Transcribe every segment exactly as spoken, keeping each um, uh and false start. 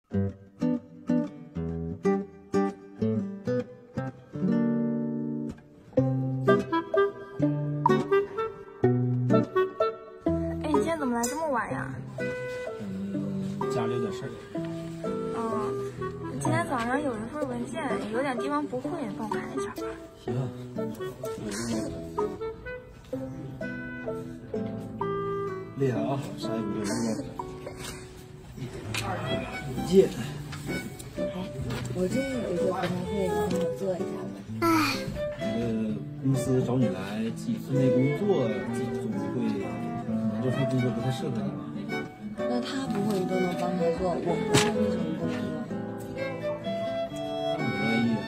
哎，你今天怎么来这么晚呀？ 嗯，家里有点事儿。 嗯，今天早上有一份文件，有点地方不会，你帮我看一下吧。 行，我这个列啊，啥也不对，那个文件。 哎，我这有个不太会，你帮我做一下吧。哎， 那个公司找你来自己分内工作，自己做不会，可能这份工作不太适合你吧？ 那他不会，你都能帮他做，我不会，为什么不能呢？ 那我乐意啊。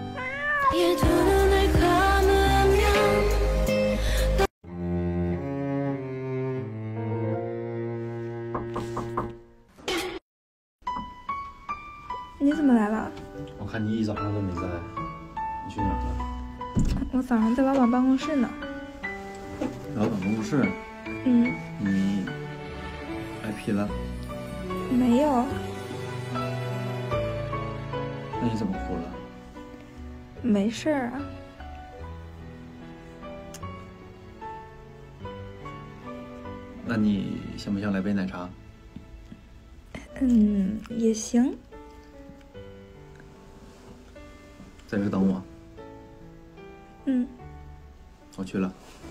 你怎么来了？ 我看你一早上都没在，你去哪儿了？ 我早上在老板办公室呢。 老板办公室？ 嗯。 你挨批了？ 没有。 那你怎么哭了？ 没事儿啊。 那你想不想来杯奶茶？ 嗯，也行。 在这等我。 嗯。 我去了。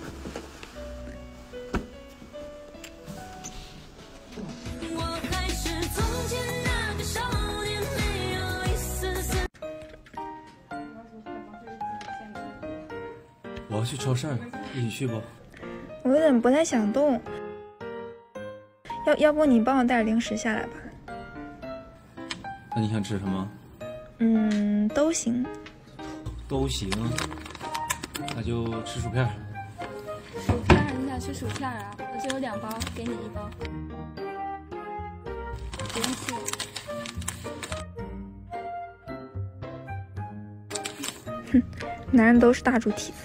我要去超市，一起去不？ 我有点不太想动，要要不你帮我带零食下来吧？ 那你想吃什么？ 嗯，都行。 都行，那就吃薯片。 薯片？你想吃薯片啊？我这有两包，给你一包。不用谢。 哼，男人都是大猪蹄子。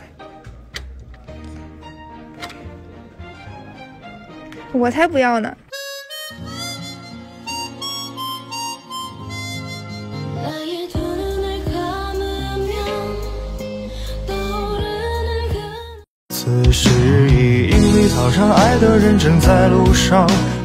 我才不要呢！ 此时已莺飞草长，爱的人正在路上。